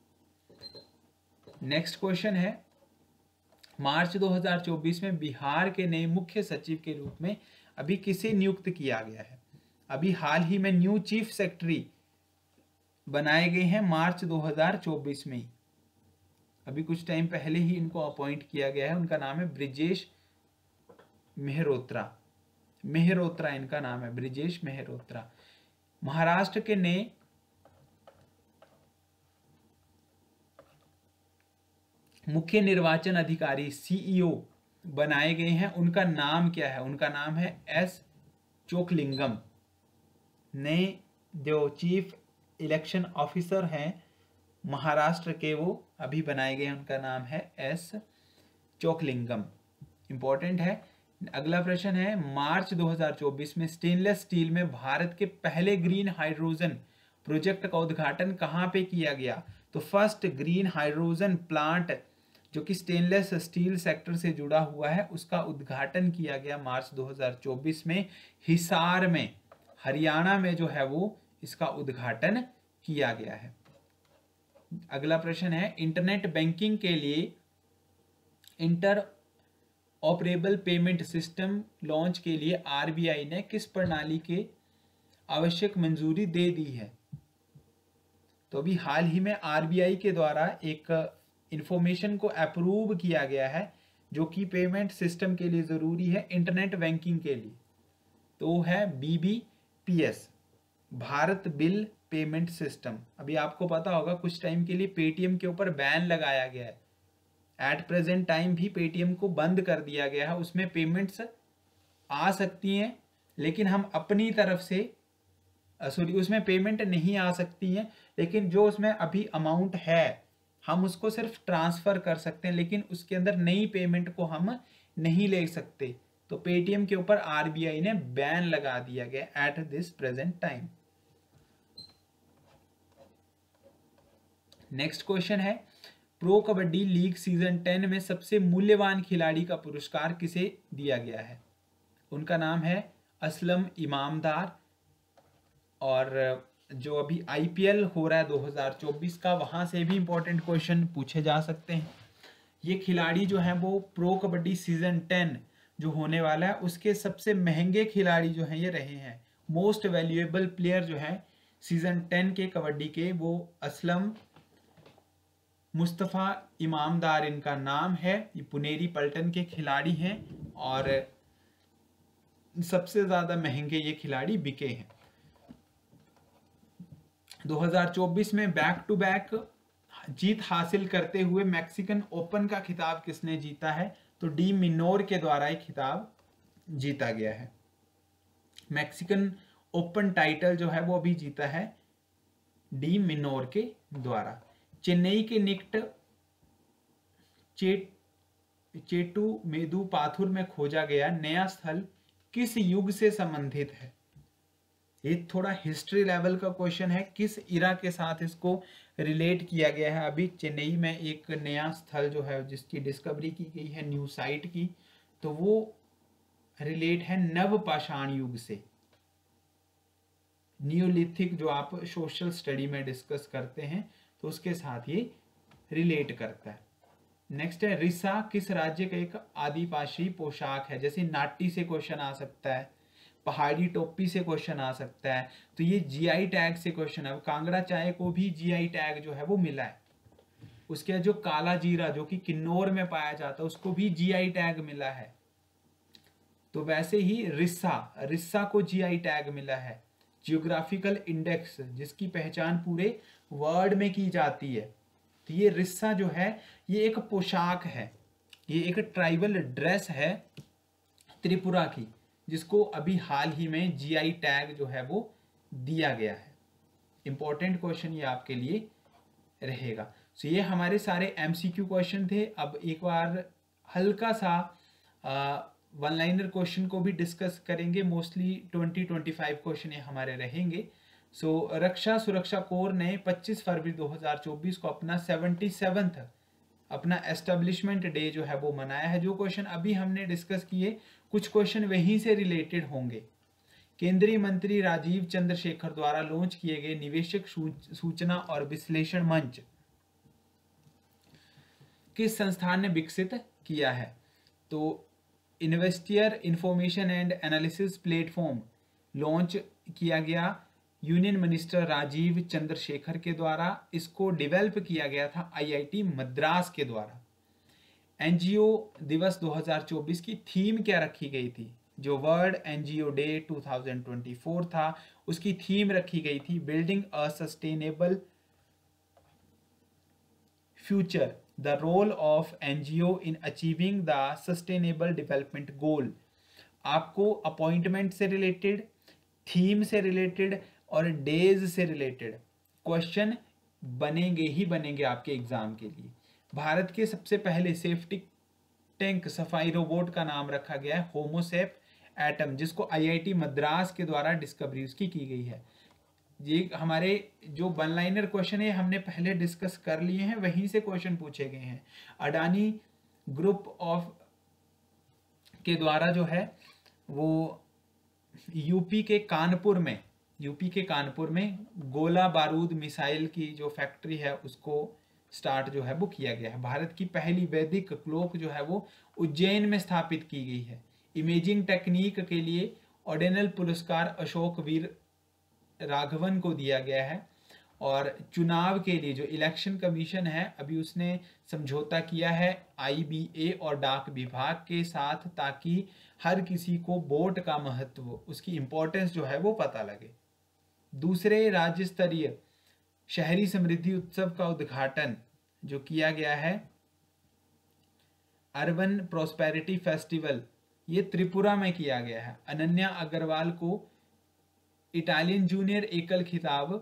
Speaker 1: नेक्स्ट क्वेश्चन है, मार्च 2024 में बिहार के नए मुख्य सचिव के रूप में अभी किसे नियुक्त किया गया है? अभी हाल ही में न्यू चीफ सेक्रेटरी बनाए गए हैं मार्च 2024 में ही, अभी कुछ टाइम पहले ही इनको अपॉइंट किया गया है। उनका नाम है ब्रिजेश मेहरोत्रा। मेहरोत्रा इनका नाम है, ब्रिजेश मेहरोत्रा। महाराष्ट्र के नए मुख्य निर्वाचन अधिकारी सीईओ बनाए गए हैं, उनका नाम क्या है? उनका नाम है एस चोकलिंगम। नए जो चीफ इलेक्शन ऑफिसर हैं महाराष्ट्र के, वो अभी बनाए गए हैं, उनका नाम है एस चोकलिंगम। इंपॉर्टेंट है। अगला प्रश्न है, मार्च 2024 में स्टेनलेस स्टील में भारत के पहले ग्रीन हाइड्रोजन प्रोजेक्ट का उद्घाटन कहाँ पे किया गया? तो फर्स्ट ग्रीन हाइड्रोजन प्लांट जो कि स्टेनलेस स्टील सेक्टर से जुड़ा हुआ है, उसका उद्घाटन किया गया मार्च 2024 में हिसार में, हरियाणा में जो है वो इसका उद्घाटन किया गया है। अगला प्रश्न है, इंटरनेट बैंकिंग के लिए interoperable payment system launch के लिए आरबीआई ने किस प्रणाली के आवश्यक मंजूरी दे दी है? तो अभी हाल ही में आरबीआई के द्वारा एक इंफॉर्मेशन को अप्रूव किया गया है जो कि पेमेंट सिस्टम के लिए जरूरी है इंटरनेट बैंकिंग के लिए, तो है BBPS, Bharat bill payment system. अभी आपको पता होगा कुछ टाइम के लिए पेटीएम के ऊपर बैन लगाया गया है, एट प्रेजेंट टाइम भी पेटीएम को बंद कर दिया गया है। उसमें पेमेंट्स आ सकती हैं लेकिन हम अपनी तरफ से उसमें पेमेंट नहीं आ सकती है, लेकिन जो उसमें अभी अमाउंट है हम उसको सिर्फ ट्रांसफर कर सकते हैं, लेकिन उसके अंदर नई पेमेंट को हम नहीं ले सकते। तो पेटीएम के ऊपर आरबीआई ने बैन लगा दिया गया at this present time. Next question है, प्रो कबड्डी लीग सीजन 10 में सबसे मूल्यवान खिलाड़ी का पुरस्कार किसे दिया गया है? उनका नाम है असलम इमामदार। और जो अभी आईपीएल हो रहा है 2024 का, वहां से भी इंपॉर्टेंट क्वेश्चन पूछे जा सकते हैं। ये खिलाड़ी जो है वो प्रो कबड्डी सीजन 10 जो होने वाला है उसके सबसे महंगे खिलाड़ी जो हैं ये रहे हैं। मोस्ट वैल्यूएबल प्लेयर जो है सीजन 10 के कबड्डी के, वो असलम मुस्तफ़ा इमामदार इनका नाम है। ये पुनेरी पल्टन के खिलाड़ी हैं और सबसे ज्यादा महंगे ये खिलाड़ी बिके हैं। 2024 में बैक टू बैक जीत हासिल करते हुए मैक्सिकन ओपन का खिताब किसने जीता है? तो डी मिनोर के द्वारा ये खिताब जीता गया है। मैक्सिकन ओपन टाइटल जो है वो अभी जीता है डी मिनोर के द्वारा। चेन्नई के निकट चेटू मेदु पाथुर में खोजा गया नया स्थल किस युग से संबंधित है? ये थोड़ा हिस्ट्री लेवल का क्वेश्चन है, किस इरा के साथ इसको रिलेट किया गया है। अभी चेन्नई में एक नया स्थल जो है जिसकी डिस्कवरी की गई है न्यू साइट की, तो वो रिलेट है नवपाषाण युग से। न्यूलिथिक जो आप सोशल स्टडी में डिस्कस करते हैं तो उसके साथ ये रिलेट करता है। नेक्स्ट है, रिसा किस राज्य का एक आदिवासी पोशाक है? जैसे नाटी से क्वेश्चन आ सकता है, पहाड़ी टोपी से क्वेश्चन आ सकता है, तो ये जीआई टैग से क्वेश्चन है। कांगड़ा चाय को भी जीआई टैग जो है वो मिला है। उसके जो काला जीरा जो कि किन्नौर में पाया जाता है उसको भी जीआई टैग मिला है। तो वैसे ही रिस्सा को जीआई टैग मिला है। जियोग्राफिकल इंडेक्स जिसकी पहचान पूरे वर्ल्ड में की जाती है, तो ये रिस्सा जो है ये एक पोशाक है, ये एक ट्राइबल ड्रेस है त्रिपुरा की, जिसको अभी हाल ही में जीआई टैग जो है वो दिया गया है। इंपॉर्टेंट क्वेश्चन ये आपके लिए रहेगा। सो ये हमारे सारे एमसीक्यू क्वेश्चन थे। अब एक बार हल्का सा वन लाइनर क्वेश्चन को भी डिस्कस करेंगे। मोस्टली 20-25 क्वेश्चन ये हमारे रहेंगे। सो रक्षा सुरक्षा कोर ने 25 फरवरी 2024 को अपना 77th अपना एस्टेब्लिशमेंट डे जो है वो मनाया है। जो क्वेश्चन अभी हमने डिस्कस किए कुछ क्वेश्चन वहीं से रिलेटेड होंगे। केंद्रीय मंत्री राजीव चंद्रशेखर द्वारा लॉन्च किए गए निवेशक सूचना और विश्लेषण मंच किस संस्थान ने विकसित किया है? तो investor information and analysis platform launch किया गया यूनियन मिनिस्टर राजीव चंद्रशेखर के द्वारा। इसको डेवलप किया गया था आईआईटी मद्रास के द्वारा। एनजीओ दिवस 2024 की थीम क्या रखी गई थी? जो वर्ल्ड एनजीओ डे 2024 था उसकी थीम रखी गई थी building a sustainable future, the role of NGO in achieving the sustainable development goal. आपको अपॉइंटमेंट से रिलेटेड, थीम से रिलेटेड और डेज से रिलेटेड क्वेश्चन बनेंगे ही बनेंगे आपके एग्जाम के लिए। भारत के सबसे पहले सेफ्टी टैंक सफाई रोबोट का नाम रखा गया है होमोसेप एटम, जिसको आईआईटी मद्रास के द्वारा डिस्कवरी उसकी की गई है। ये हमारे जो वन लाइनर क्वेश्चन है हमने पहले डिस्कस कर लिए हैं, वहीं से क्वेश्चन पूछे गए हैं। अडानी ग्रुप ऑफ के द्वारा जो है वो यूपी के कानपुर में गोला बारूद मिसाइल की जो फैक्ट्री है उसको स्टार्ट जो है वो किया गया है। भारत की पहली वैदिक क्लॉक जो है वो उज्जैन में स्थापित की गई है। इमेजिंग टेक्निक के लिए ऑर्डिनल पुरस्कार अशोक वीर राघवन को दिया गया है। और चुनाव के लिए जो इलेक्शन कमीशन है अभी उसने समझौता किया है आईबीए और डाक विभाग के साथ, ताकि हर किसी को वोट का महत्व, उसकी इंपॉर्टेंस जो है वो पता लगे। दूसरे राज्य स्तरीय शहरी समृद्धि उत्सव का उद्घाटन जो किया गया है अर्बन प्रॉस्पेरिटी फेस्टिवल, ये त्रिपुरा में किया गया है। अनन्या अग्रवाल को इटालियन जूनियर एकल खिताब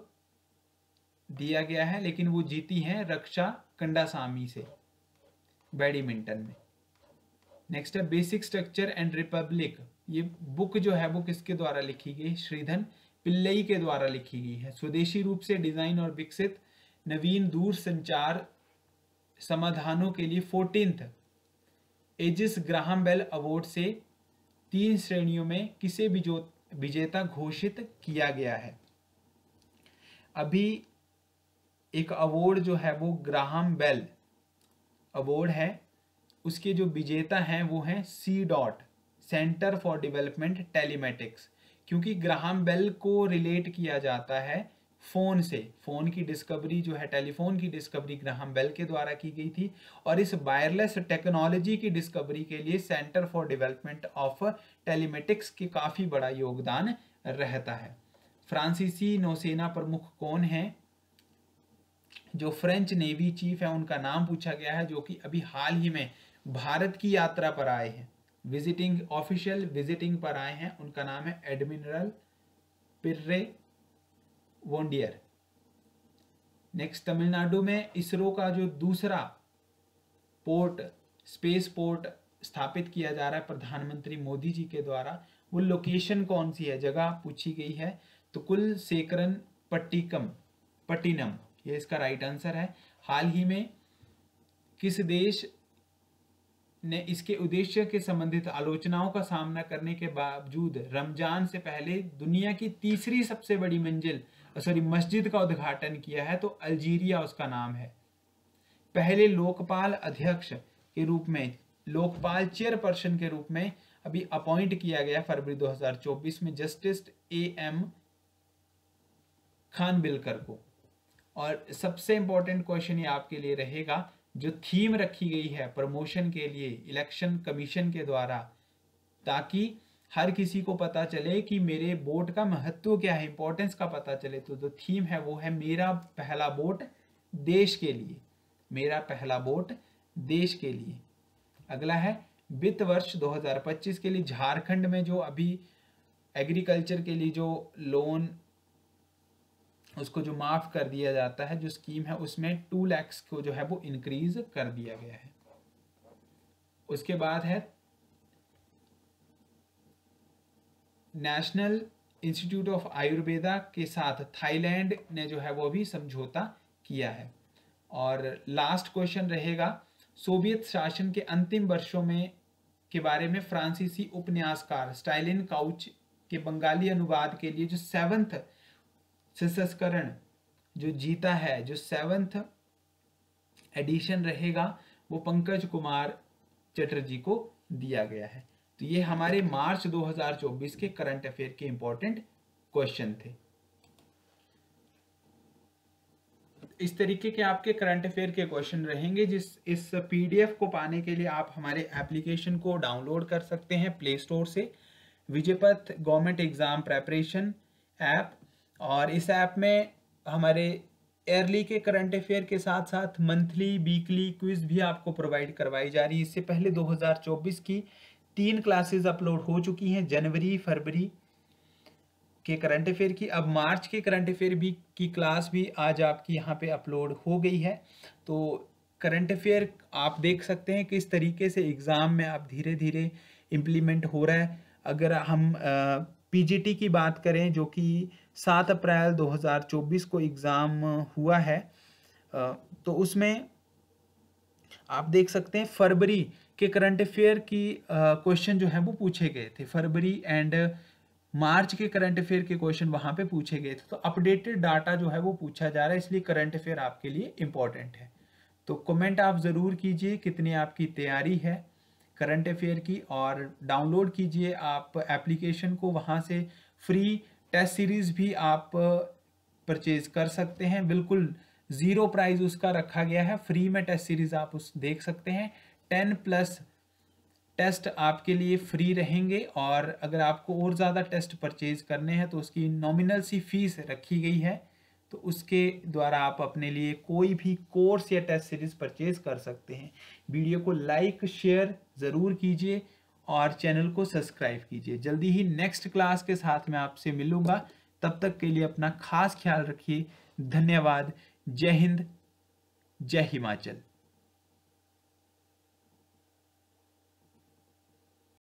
Speaker 1: दिया गया है, लेकिन वो जीती हैं रक्षा कंडासामी से बैडमिंटन में। नेक्स्ट है बेसिक स्ट्रक्चर एंड रिपब्लिक। ये बुक जो है वो किसके द्वारा लिखी गई? श्रीधन पिल्लई के द्वारा लिखी गई है। स्वदेशी रूप से डिजाइन और विकसित नवीन दूर संचार समाधानों के लिए 14th edges Graham bell award से 3 श्रेणियों में किसे विजेता घोषित किया गया है? अभी एक अवार्ड जो है वो ग्राहम बेल अवार्ड है, उसके जो विजेता हैं वो हैं CDOT, centre for development telematics. क्योंकि ग्राहम बेल को रिलेट किया जाता है फोन से। फोन की डिस्कवरी जो है, टेलीफोन की डिस्कवरी ग्राहम बेल के द्वारा की गई थी। और इस वायरलेस टेक्नोलॉजी की डिस्कवरी के लिए centre for development of telematics के काफी बड़ा योगदान रहता है। फ्रांसीसी नौसेना प्रमुख कौन है? जो फ्रेंच नेवी चीफ है उनका नाम पूछा गया है, जो कि अभी हाल ही में भारत की यात्रा पर आए हैं, ऑफिशियल विजिटिंग पर आए हैं। उनका नाम है Admiral Pierre Vondier. Next, Tamil Nadu में इसरो का जो दूसरा पोर्ट, स्पेस पोर्ट स्थापित किया जा रहा है प्रधानमंत्री मोदी जी के द्वारा, वो लोकेशन कौन सी है? जगह पूछी गई है तो कुलशेखरन पट्टिनम, ये इसका राइट आंसर है। हाल ही में किस देश ने इसके उद्देश्य के संबंधित आलोचनाओं का सामना करने के बावजूद रमजान से पहले दुनिया की तीसरी सबसे बड़ी मस्जिद का उद्घाटन किया है? तो अल्जीरिया उसका नाम है। पहले लोकपाल अध्यक्ष के रूप में, लोकपाल चेयरपर्सन के रूप में अभी अपॉइंट किया गया फरवरी 2024 में जस्टिस AM खानविलकर को। और सबसे इंपॉर्टेंट क्वेश्चन ये आपके लिए रहेगा, जो थीम रखी गई है प्रमोशन के लिए इलेक्शन कमीशन के द्वारा, ताकि हर किसी को पता चले कि मेरे वोट का महत्व क्या है, इंपॉर्टेंस का पता चले। तो जो थीम है वो है मेरा पहला वोट देश के लिए, मेरा पहला वोट देश के लिए। अगला है वित्त वर्ष 2025 के लिए झारखंड में जो अभी एग्रीकल्चर के लिए जो लोन उसको जो माफ कर दिया जाता है, जो स्कीम है उसमें 2 लाख को जो है वो इंक्रीज कर दिया गया है। उसके बाद है नेशनल इंस्टीट्यूट ऑफ आयुर्वेदा के साथ थाईलैंड ने जो है वो भी समझौता किया है। और लास्ट क्वेश्चन रहेगा, सोवियत शासन के अंतिम वर्षों में के बारे में फ्रांसीसी उपन्यासकार स्टाइलिन काउच के बंगाली अनुवाद के लिए जो 7th संस्करण जो जीता है, जो 7th एडिशन रहेगा, वो पंकज कुमार चटर्जी को दिया गया है। तो ये हमारे मार्च 2024 के करंट अफेयर के इंपॉर्टेंट क्वेश्चन थे। इस तरीके के आपके करंट अफेयर के क्वेश्चन रहेंगे। इस पीडीएफ को पाने के लिए आप हमारे एप्लीकेशन को डाउनलोड कर सकते हैं प्ले स्टोर से, Vijaypath government exam preparation app. और इस ऐप में हमारे ईयरली के करंट अफेयर के साथ साथ मंथली वीकली क्विज भी आपको प्रोवाइड करवाई जा रही है। इससे पहले 2024 की 3 क्लासेस अपलोड हो चुकी हैं, जनवरी फरवरी के करंट अफेयर की। अब मार्च के करंट अफेयर भी की क्लास भी आज आपकी यहाँ पे अपलोड हो गई है। तो करंट अफेयर आप देख सकते हैं किस तरीके से एग्ज़ाम में आप धीरे धीरे इम्प्लीमेंट हो रहा है। अगर हम पीजीटी की बात करें, जो कि 7 अप्रैल 2024 को एग्ज़ाम हुआ है, तो उसमें आप देख सकते हैं फरवरी के करंट अफेयर की क्वेश्चन जो है वो पूछे गए थे। फरवरी एंड मार्च के करंट अफेयर के क्वेश्चन वहाँ पे पूछे गए थे। तो अपडेटेड डाटा जो है वो पूछा जा रहा है, इसलिए करंट अफेयर आपके लिए इम्पोर्टेंट है। तो कमेंट आप ज़रूर कीजिए कितनी आपकी तैयारी है करंट अफेयर की, और डाउनलोड कीजिए आप एप्लीकेशन को। वहाँ से फ्री टेस्ट सीरीज़ भी आप परचेज कर सकते हैं, बिल्कुल ज़ीरो प्राइस उसका रखा गया है। फ्री में टेस्ट सीरीज़ आप उस देख सकते हैं। 10+ टेस्ट आपके लिए फ्री रहेंगे, और अगर आपको और ज़्यादा टेस्ट परचेज करने हैं तो उसकी नॉमिनल सी फीस रखी गई है, तो उसके द्वारा आप अपने लिए कोई भी कोर्स या टेस्ट सीरीज परचेज कर सकते हैं। वीडियो को लाइक शेयर ज़रूर कीजिए और चैनल को सब्सक्राइब कीजिए। जल्दी ही नेक्स्ट क्लास के साथ मैं आपसे मिलूँगा, तब तक के लिए अपना खास ख्याल रखिए। धन्यवाद। जय हिंद, जय हिमाचल।